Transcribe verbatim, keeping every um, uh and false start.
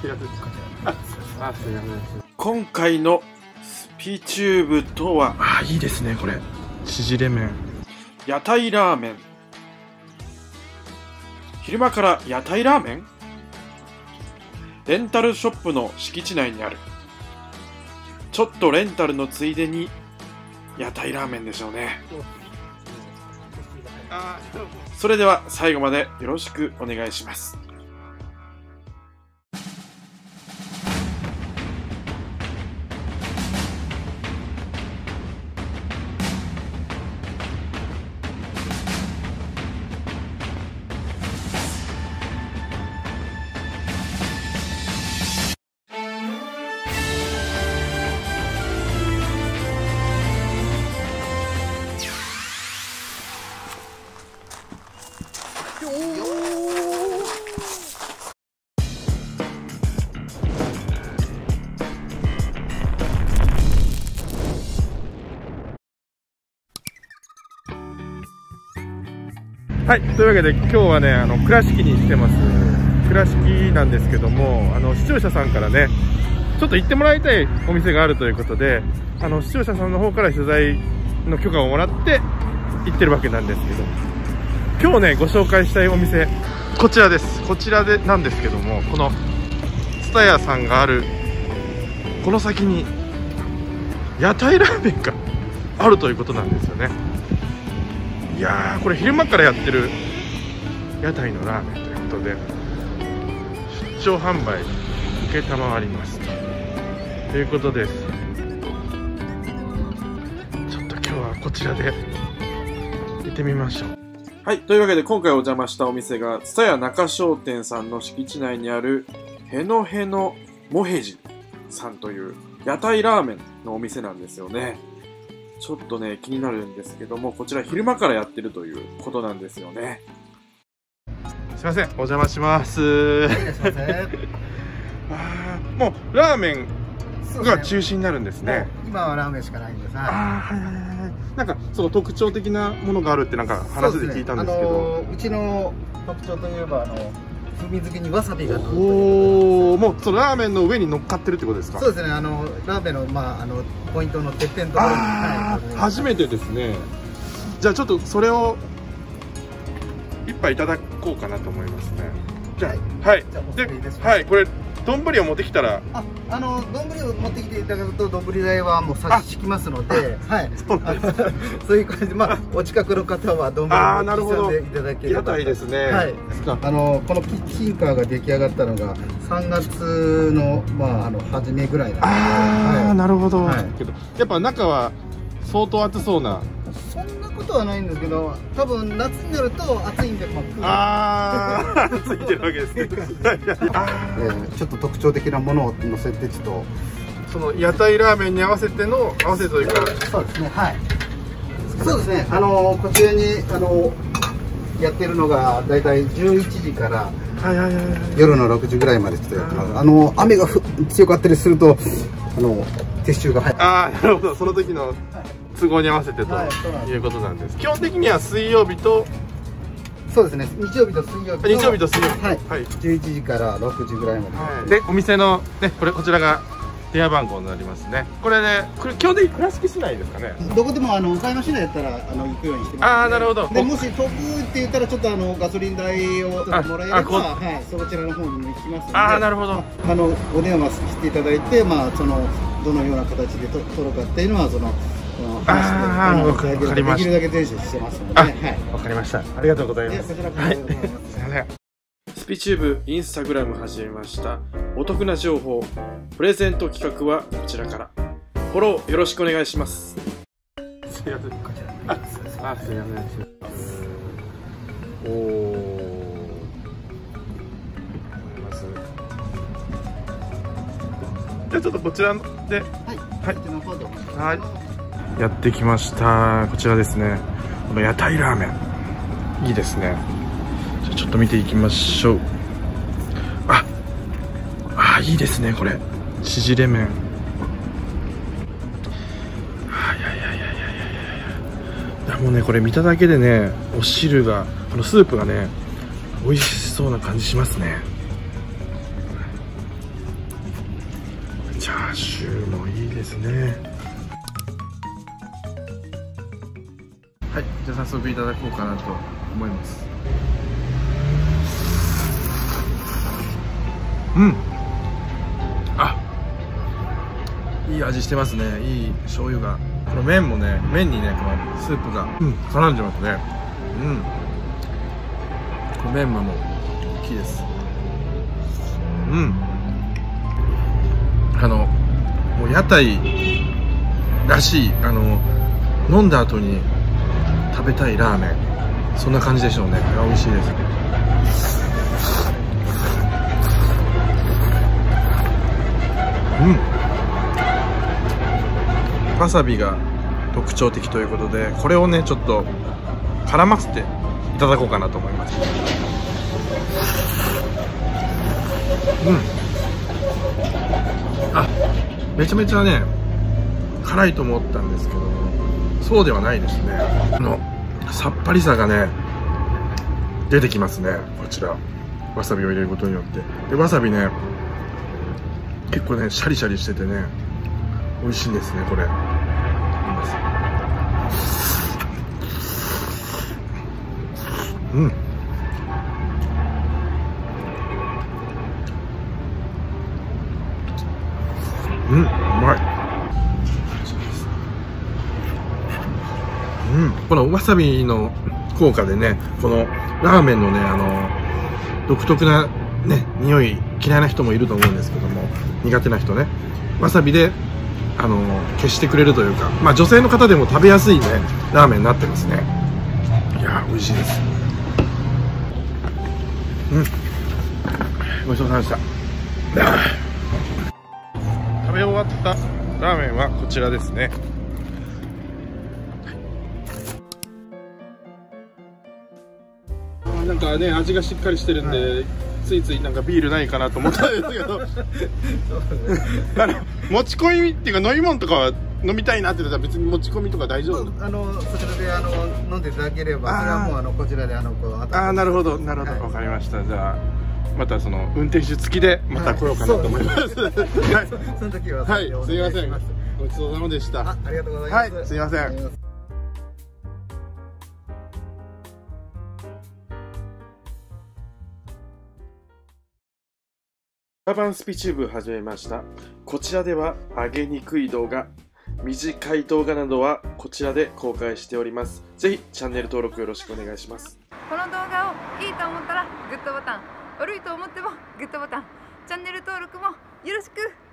今回のスピチューブとは、あ、いいですねこれ。縮れ麺、屋台ラーメン。昼間から屋台ラーメン？レンタルショップの敷地内にある。ちょっとレンタルのついでに屋台ラーメンでしょうね。それでは最後までよろしくお願いします。 はい、というわけで今日はね、あの倉敷に来てます。倉敷なんですけども、あの視聴者さんからね、ちょっと行ってもらいたいお店があるということで、あの視聴者さんの方から取材の許可をもらって行ってるわけなんですけど、今日ねご紹介したいお店、こちらです。こちらでなんですけども、この蔦屋さんがあるこの先に屋台ラーメンがあるということなんですよね。いやー、これ昼間からやってる屋台のラーメンということで、出張販売承りますということです。ちょっと今日はこちらで行ってみましょう。 はい、というわけで今回お邪魔したお店が蔦屋中商店さんの敷地内にあるへのへのもへじさんという屋台ラーメンのお店なんですよね。ちょっとね気になるんですけども、こちら昼間からやってるということなんですよね。 すいません、お邪魔します。あー、もうラーメンが中心になるんですね。 今はラーメンしかないんです。 ああ、はいはいはい。なんかその特徴的なものがあるってなんか話で聞いたんですけど、う、ね、 あのうちの特徴といえばあの風味付けにわさびが。 おお、もうそのラーメンの上に乗っかってるってことですか？ そうですね。あのラーメンのまああのポイントのてっぺんのところに、はい、 初めてですね。じゃあちょっとそれを一杯いただこうかなと思いますね。じゃあ、はい。で、はい、これ丼を持ってきたら、 あ、あの丼を持ってきていただくと丼代はもう差し引きますので、はい。そうなんです。そういう感じで、まあお近くの方は丼を刻んでいただければ。 屋台ですね。 はい。あのこのキッチンカーが出来上がったのがさんがつのまああの初めぐらいなんで。 ああ、なるほど。けどやっぱ中は相当暑そうな。 そんなことはないんですけど、多分夏になると暑いんで、まあああ、ついてるわけですね。えー、ちょっと特徴的なものを乗せて、ちょっとその屋台ラーメンに合わせての合わせというか、 そうですね、はい、そうですね、あのこちらにあのやってるのがだいたいじゅういちじから夜のろくじぐらいまでちょっとやってます。あの雨がふ強かったりするとあの撤収が入る。 ああ、なるほど、その時の都合に合わせてということなんです。基本的には水曜日と、 そうですね、日曜日と水曜日と、 日曜日と水曜日、 はい、はい、じゅういちじからろくじぐらいまで、 はい、でお店のね、これこちらが電話番号になりますね。これね、これ基本的に倉敷市内ですかね。 どこでもあの岡山市内やったらあの行くようにしてます。 ああ、なるほど。 でもし遠くって言ったらちょっとあのガソリン代をもらえれば、はい、そちらの方にも行きますので。ああ、なるほど。あのお電話していただいて、まあそのどのような形でと取るかっていうのはその。 ああ、わかりました。 できるだけ全種してますので、はい、 わかりました。ありがとうございます。はい。 すみません。スピチューブインスタグラム始めました。お得な情報、プレゼント企画はこちらから。フォローよろしくお願いします。 すみません。あ、すみません。おお。じゃあちょっとこちらで、はい、はい、やってきました。こちらですね。この屋台ラーメン、いいですね。じゃあちょっと見ていきましょう。あ、あ、いいですねこれ。縮れ麺。あ、いやいやいやいやいやいや。もうねこれ見ただけでね、お汁が、このスープがね、美味しそうな感じしますね。 チャーシューもいいですね。はい、じゃあ早速いただこうかなと思います。うん、あ、いい味してますね。いい醤油が、この麺もね、麺にね、このスープが、うん、絡んでますね。うん、このメンマも大きいです。うん、あのもう屋台らしい、あの飲んだ後に食べたいラーメン、そんな感じでしょうね。美味しいです。うん、わさびが特徴的ということで、これをねちょっと絡ませていただこうかなと思います。うん、あ、めちゃめちゃね辛いと思ったんですけど、そうではないですね。あのさっぱりさがね出てきますね。こちらわさびを入れることによって、でわさびね結構ねシャリシャリしててね美味しいんですね。これうん、うん、うまい。うん、このわさびの効果でね、このラーメンのね、あの独特なね匂い嫌いな人もいると思うんですけども、苦手な人ね、わさびであの消してくれるというか、まあ女性の方でも食べやすいねラーメンになってますね。いやー美味しいです。うん、ごちそうさまでした。食べ終わったラーメンはこちらですね。なんかね味がしっかりしてるんで、はい、ついついなんかビールないかなと思ったんですけどあの持ち込みっていうか飲み物とかは飲みたいなって言ったら別に持ち込みとか大丈夫？ あのそちらであの飲んでいただければ、それはもうあのこちらであのこうああ、なるほどなるほど、わかりました。じゃあまたその運転手付きでまた来ようかなと思います。はい、 その時ははい、すみません。ごちそうさまでした。 ありがとうございます。 はい、すみません。 アーバンスピチューブ始めました。こちらでは上げにくい動画、短い動画などはこちらで公開しております。ぜひチャンネル登録よろしくお願いします。 この動画をいいと思ったらグッドボタン、悪いと思ってもグッドボタン、チャンネル登録もよろしく。